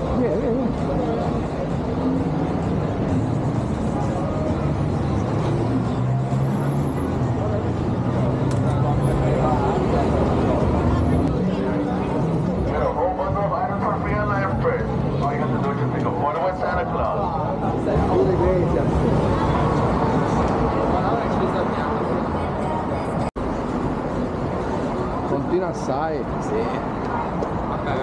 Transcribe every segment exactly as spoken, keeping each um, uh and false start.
Yeah, yeah, yeah. Continua assai. Sì. Vabbè,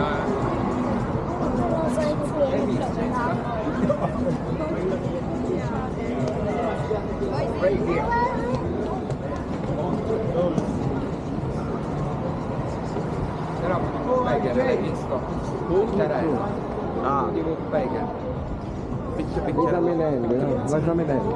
right here. Però Baker l'hai visto? C'era. Ah, di Wood Baker. Lasciami vedere, no? Lasciami vedere.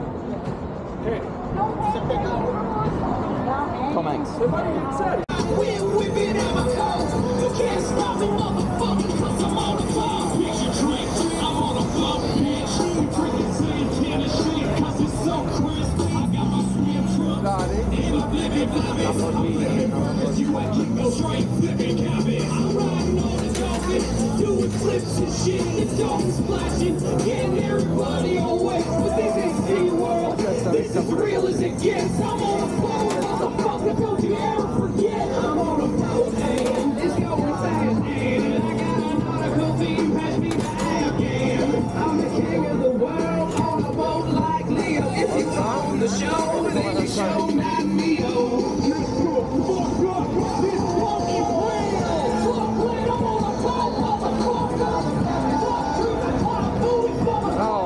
Tom Hanks. We're whipping out my coat. You can't stop me, motherfucker, cause I'm on the floor. Bitch, you drink, I'm on the floor, bitch. We drinking Santana shit, cause it's so crisp. I got my swim truck, and I'm flipping habits. I'm flipping burgers, you ain't keep no straight flipping habits. I'm riding on this dolphin, doing flips and shit. It's dolphin splashing, getting everybody away. But this ain't Sea World, this is real as it gets. I'm on the floor, motherfucker, don't you ever forget. I'm on a boat and it's going fast, and I got a nautical team, pass me the Afghan. I'm the king of the world on a boat like Leo. If you own the show, then you show not Neo. Let's go, fuck up, this boat is real. Fuck when I'm on a boat, motherfucker. Fuck through the clock, moving forward. Oh.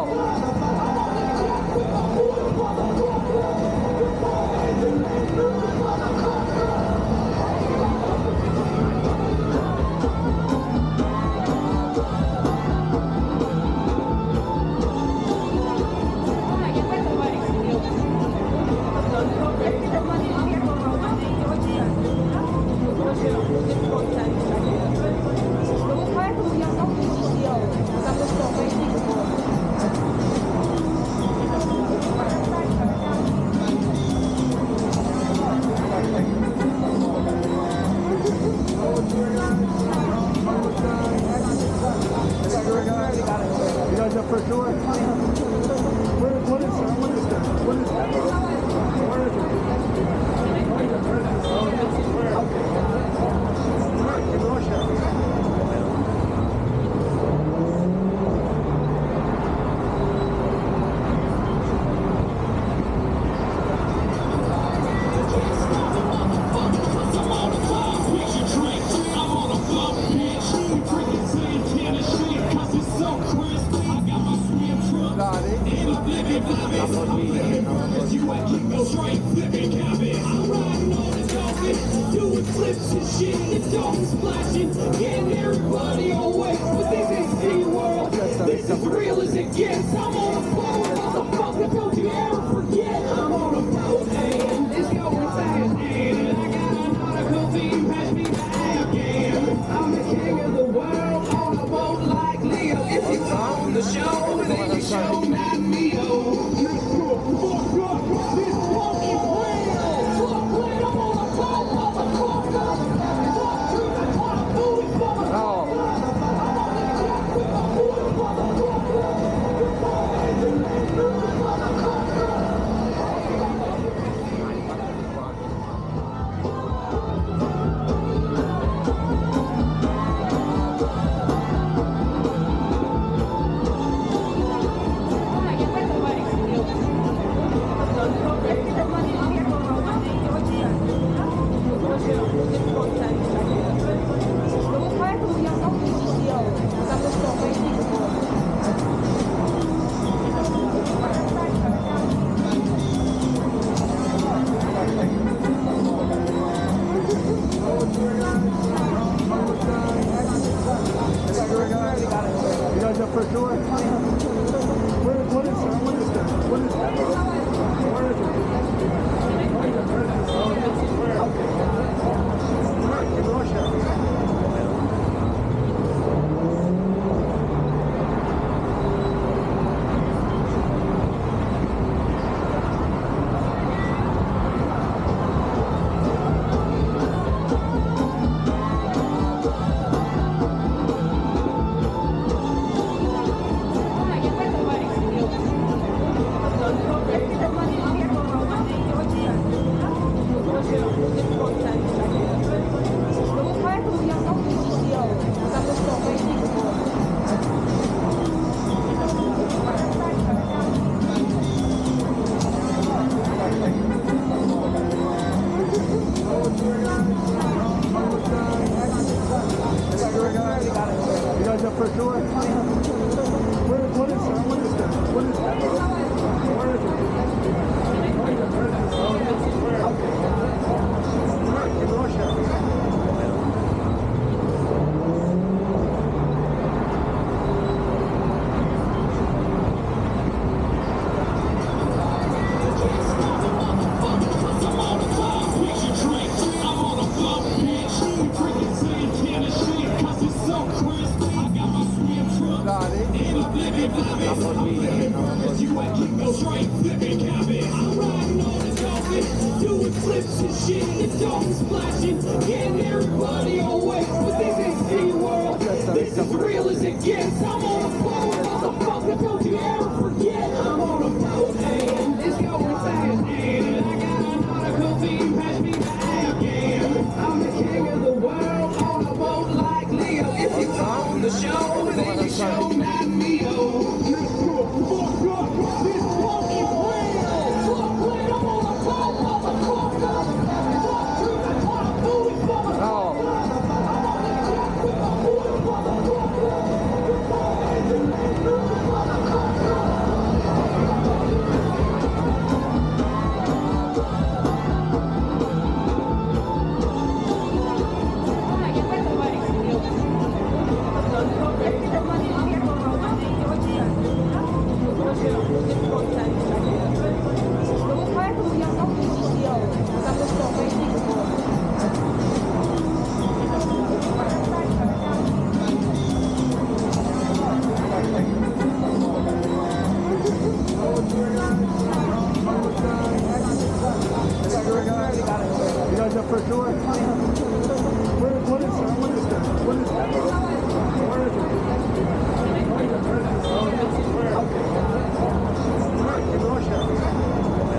sure? What, what is that? What is that? What is that? Where is it? Where? In Russia. Doing flips and shit, it's all splashing, getting everybody away. But this ain't Sea World, this is real as it gets. I'm on a boat, motherfucker, don't you ever forget. I'm on a boat, and it's going fast, and I got a nautical team, pass me the Afghan. I'm the king of the world, on a boat like Leo. If you own the show, then you show not Neo. This walk is real, fuck when I'm on a boat, motherfucker. Walk through the clock, moving forward. You guys up for a tour? Where, what is that? What is that? What is that? Where is it? Where? In Russia.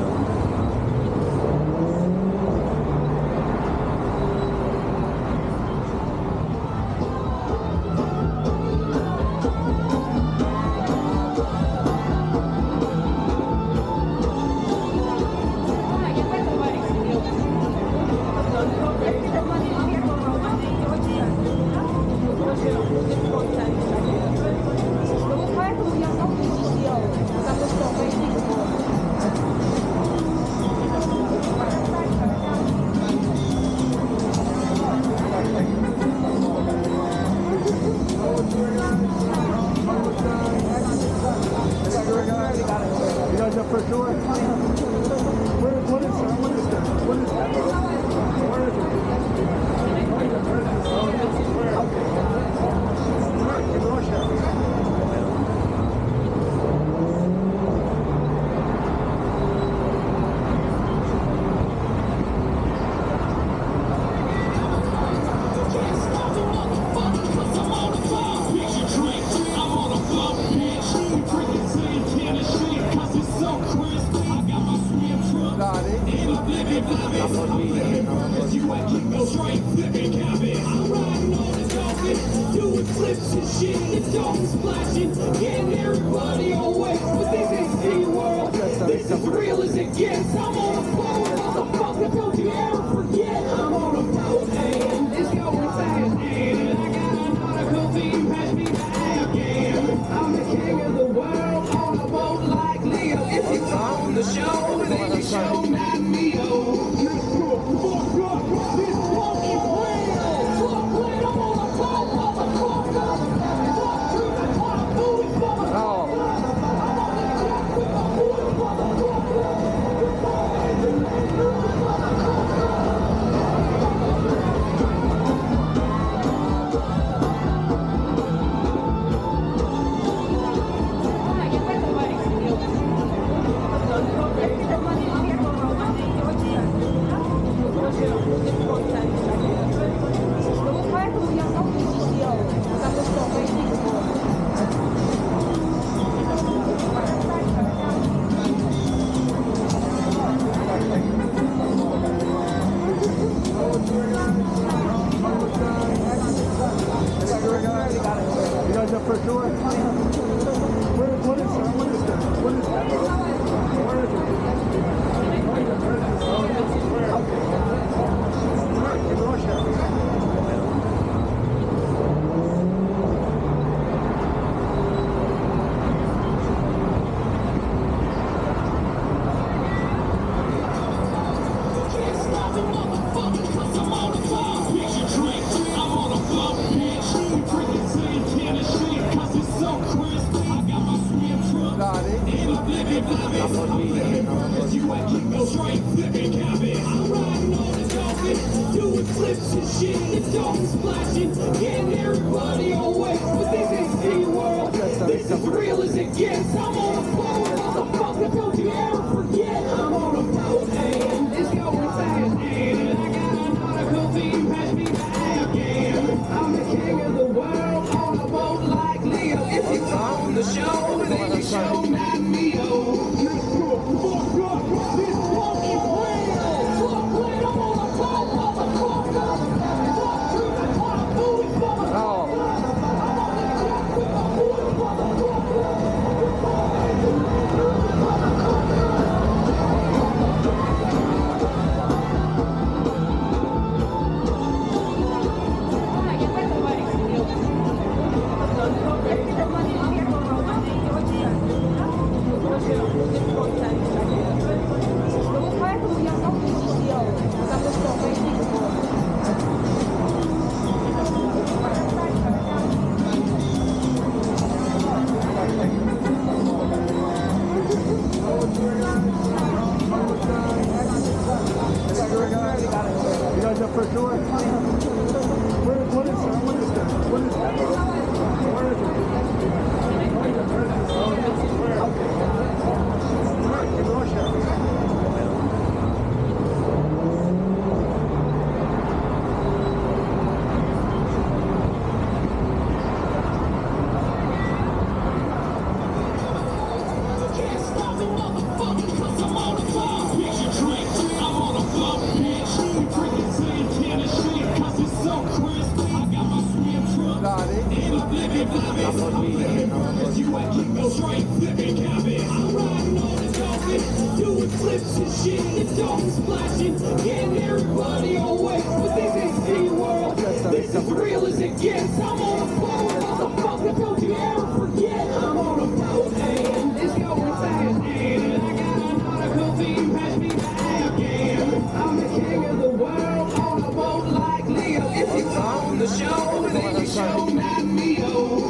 You guys up for a tour? Where, what is that? What is that? What is that? Where is it? Where? In Russia. Doing flips and shit, it's all splashing, getting everybody away. But this ain't Sea World, this is real as it gets. I'm on a boat, motherfucker, don't you ever forget. I'm on a boat, and it's going fast, and I got a nautical team, pass me the Afghan. I'm the king of the world, on a boat like Leo. If you own the show, then you show not Neo. This walk is real, fuck when I'm on a boat, motherfucker. Walk through the clock, moving forward. As you ain't keep no straight flipping cabin. I'm riding on the dolphin, doing flips and shit. The dolphin splashing, getting everybody away. But this ain't Sea World. This is real as it gets. I'm on a boat, motherfucker. Don't you ever forget. I'm on a boat and it's going fast. And I got a nautical team, pass me the Afghan. I'm the king of the world on a boat like Leo. If you own the show, then you show not Neo. For sure. What is, what is, what is that? What is that? Where is it? Where? In Russia. Can't stop me, motherfucker, 'cause I'm on the clock. Bitch, you drink, I'm on a boat, bitch. We drinking tin can of shit, 'cause it's so crisp. I got my swim trunk, and I'm living vibing. As you ain't keep no straight flipping cabin. I'm riding on the dolphin, doing flips and shit. The dolphin splashing, getting everybody away. But this ain't Sea World. This is real as it gets. I'm on a boat, motherfucker. Don't you ever forget. I'm on a boat and it's going fast. And I got a nautical team, pass me the Afghan. I'm the king of the world on a boat like Leo. If you own the show, then you show not Neo.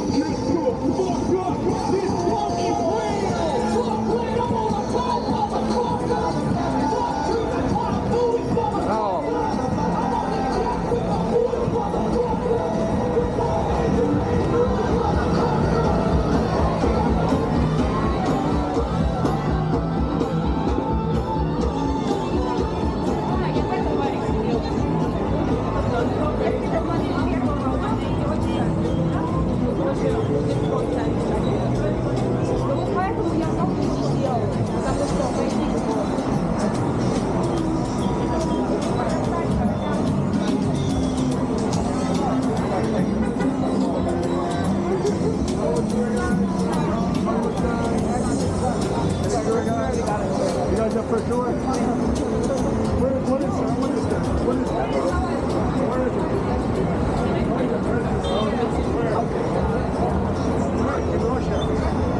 You guys up for sure? Where, what is that? What is that? What is that? Where is it? Where? Where? In Russia.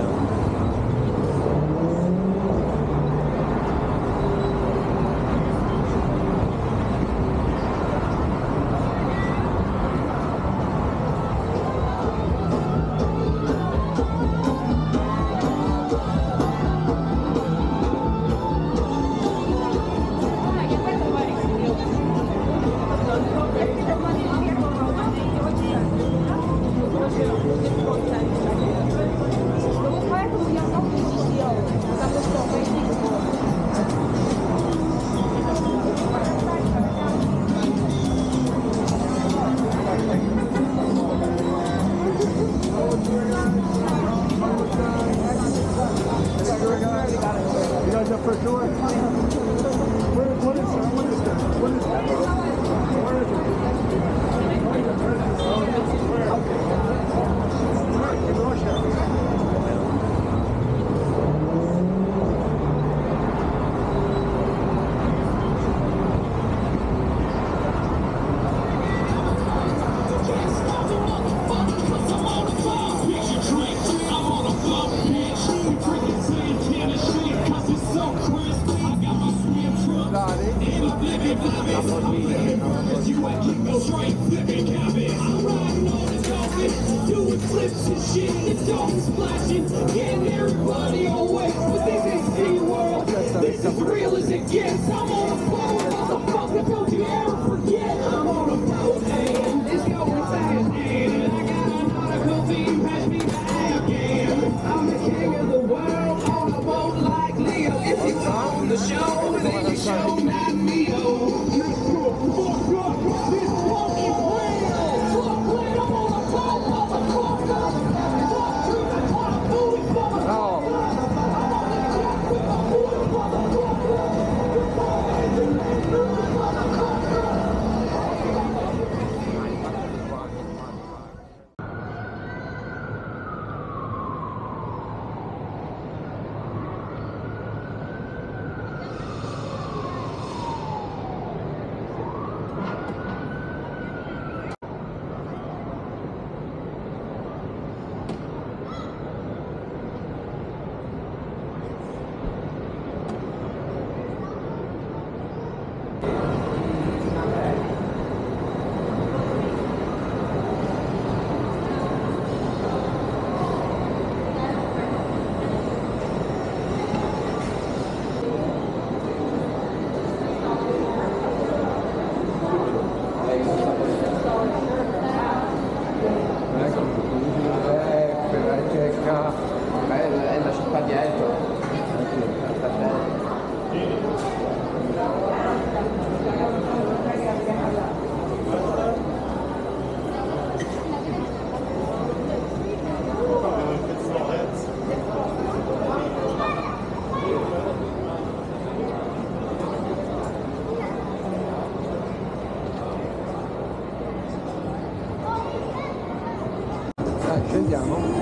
You guys up for sure? Where, what is that? What is that? What is that? Where is it? Where? In Russia. As you ain't keep no straight flipping cabin. I'm riding on the dolphin, doing flips and shit. The dolphin splashing, getting everybody away. But this against. I'm on a boat, motherfucker, don't you ever forget. I'm on a boat, and it's going fast, and I got a nautical team, pass me the Afghan. I'm the king of the world on a boat like Leo. If you own the show, then you show not Neo. Let's go, fuck up, this fuck is real. Fuck when I'm on a boat, motherfucker. Fuck through the clock, moving forward. È la città dietro. Dai, scendiamo.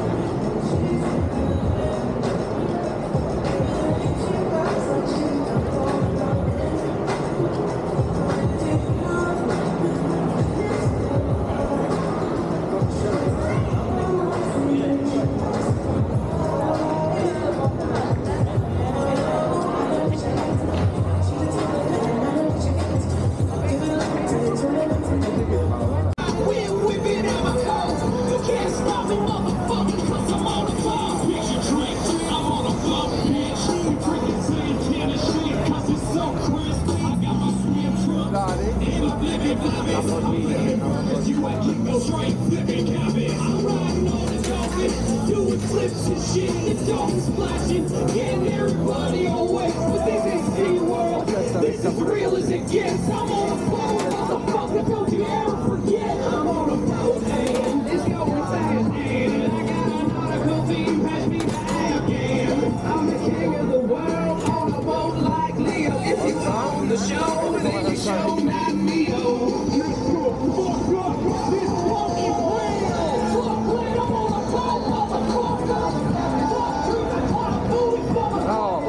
Doing flips and shit, it's all splashing, getting everybody away. But this ain't Sea World, this is real as it gets. I'm on a boat, motherfucker, don't you ever forget. I'm on a boat, and it's going fast, and I got a nautical team, pass me the Afghan. I'm the king of the world on a boat like Leo. If you own the show, then you show not Neo. Let's go, fuck up, this fuck is real. Fuck when I'm on a boat, motherfucker. Fuck through the clock, moving forward.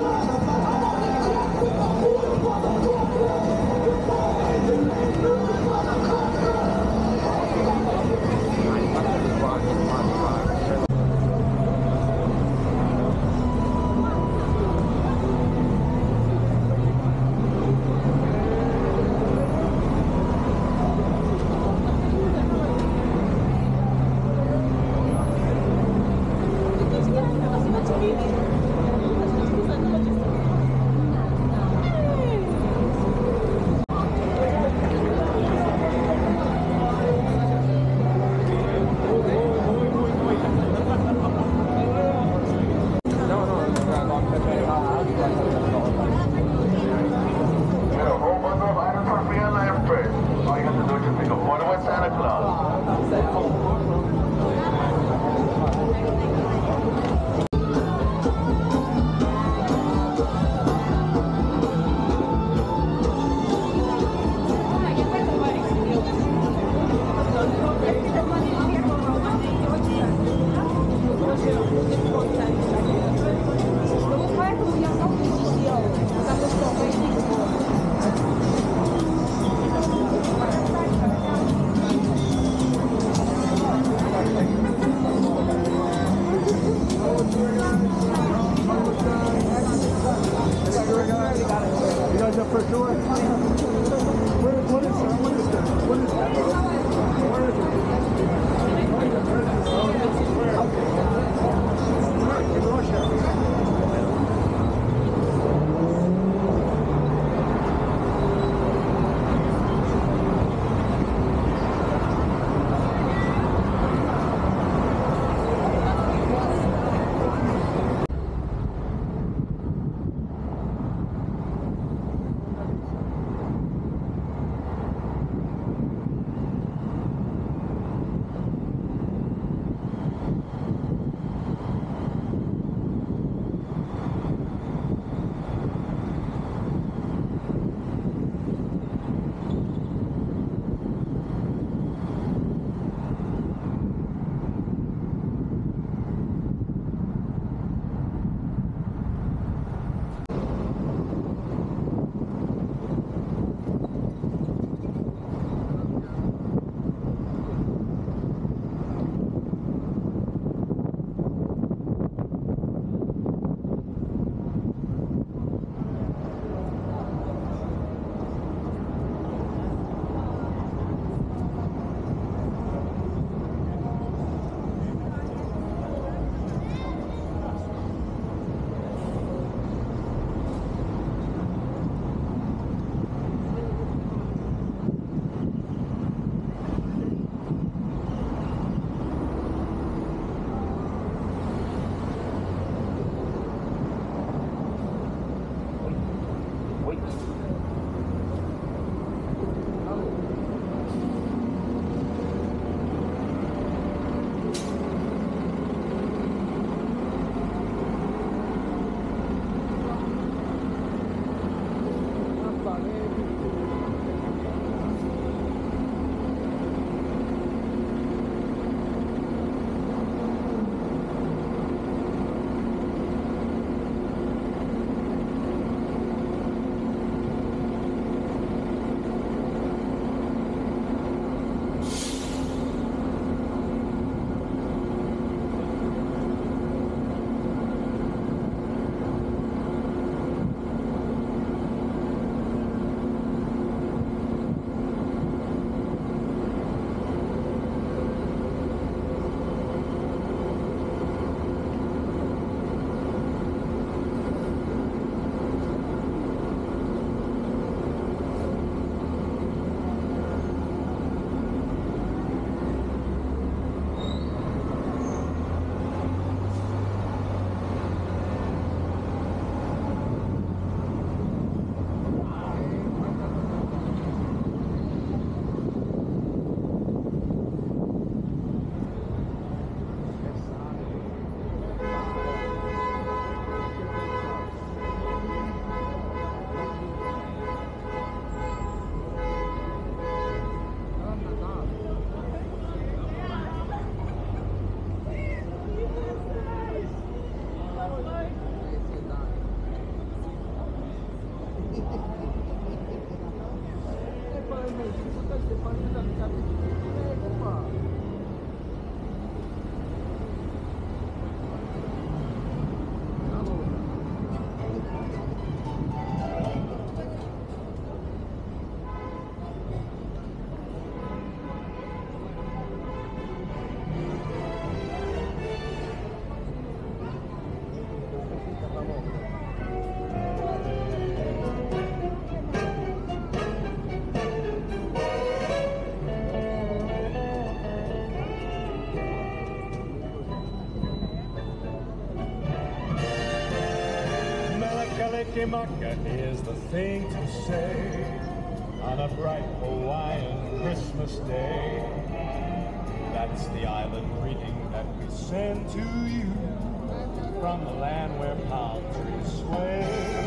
Kalikimaka is the thing to say on a bright Hawaiian Christmas day. That's the island greeting that we send to you from the land where palm trees sway.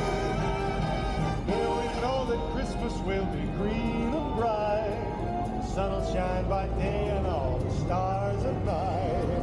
Here we know that Christmas will be green and bright. The sun will shine by day and all the stars at night.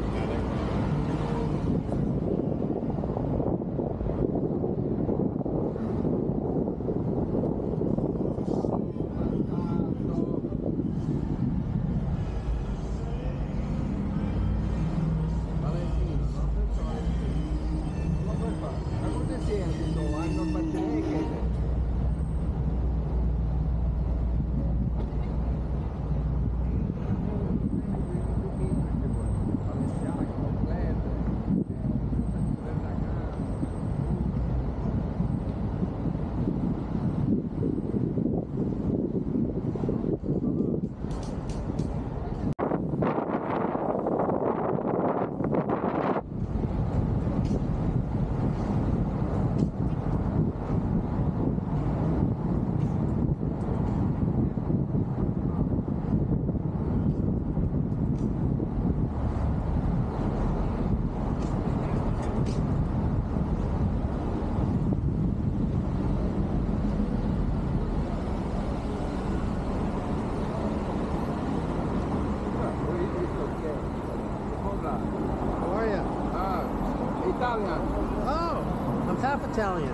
Italian. Oh, I'm half Italian.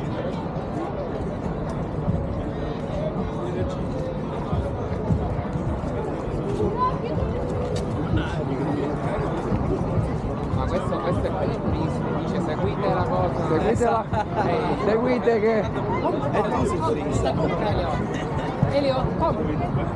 Ma questo, questo è bellissimo, dice seguite la cosa. Seguite la... Eh, Seguite che... è tu si turista. Elio, come?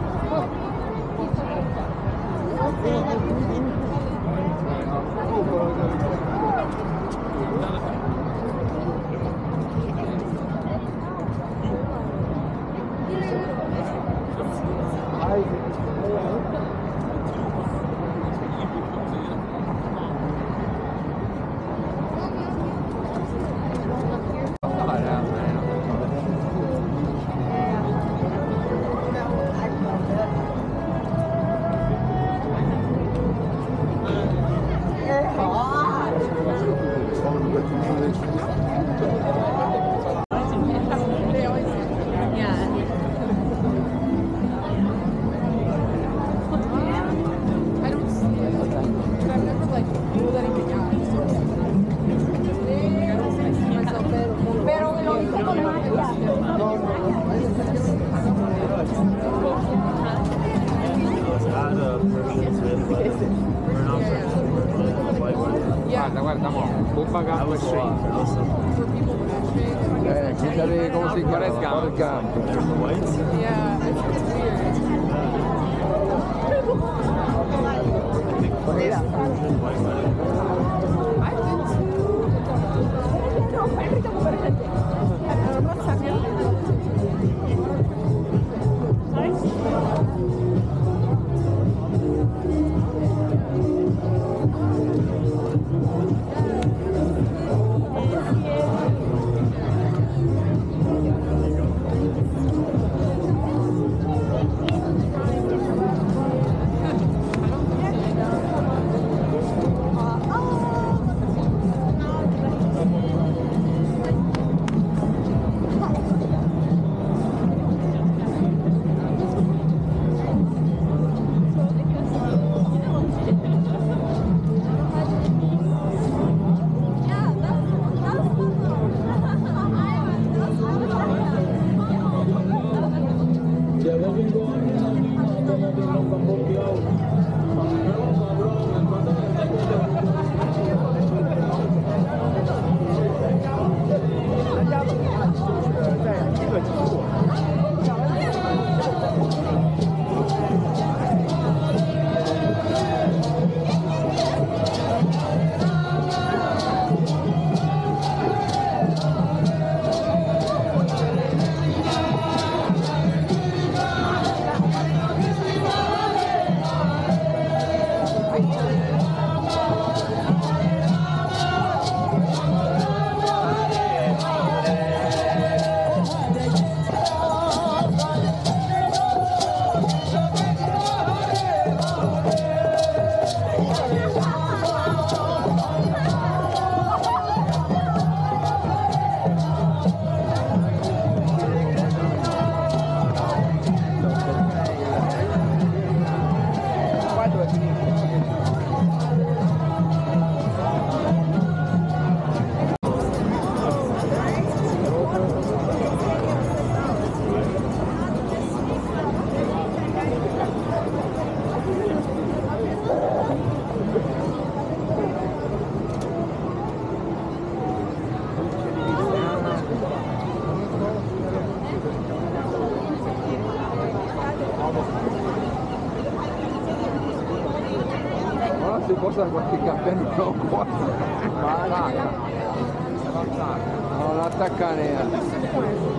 Guarda, guarda, mo, Bubba Gump Street. Eh, ci sarebbe come si chiama? Forrest Gump. Yeah, it's, it's weird. I've been cosa qualche cappello qua. Ma attacca. Non attacca nera.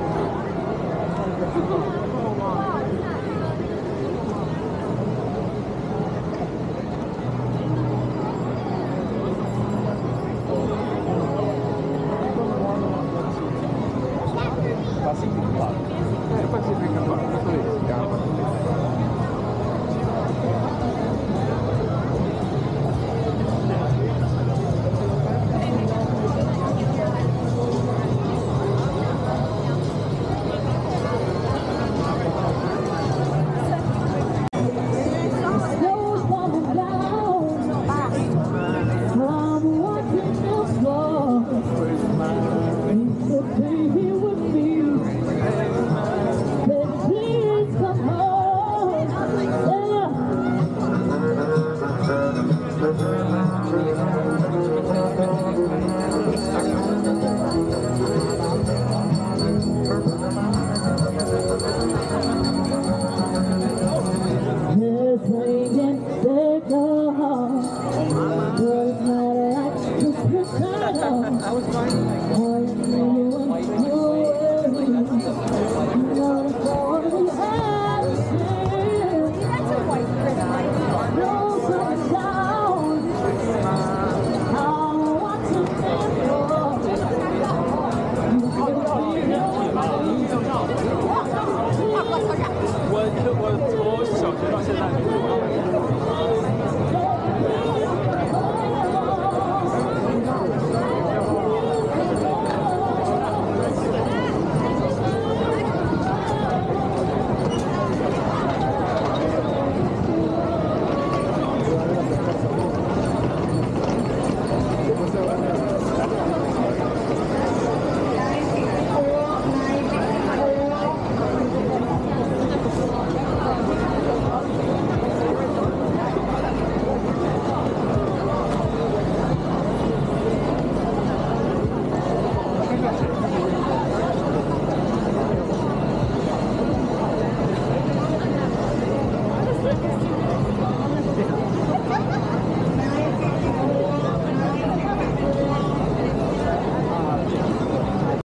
Pacific Park. Eh, Pacific Park, così si chiama. I was going